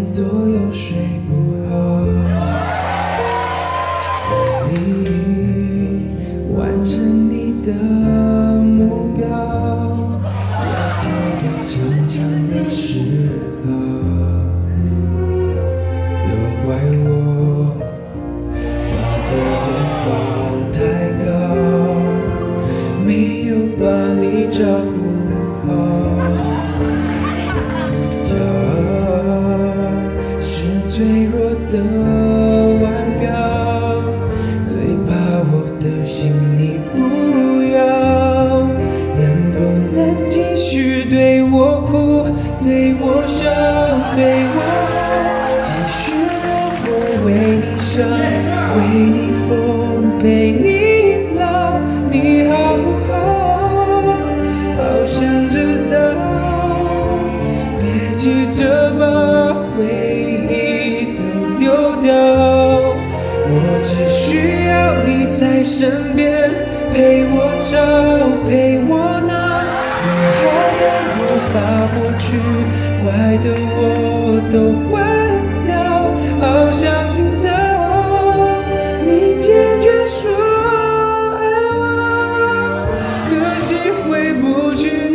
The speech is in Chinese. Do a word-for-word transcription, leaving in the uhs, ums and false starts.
左右睡不好，让你完成你的目标，要记得逞强的时候，都怪我把自尊放太高，没有把你照顾好。 骄傲是脆弱的外表，最怕我的心你不要。能不能继续对我哭，对我笑，对我爱？继续让我为你伤，为你疯，陪你老，你好不好？好想知道。 急着把回忆都丢掉，我只需要你在身边，陪我吵，陪我闹，用好的我把过去坏的我都忘掉，好想听到你坚决说爱我，可惜回不去。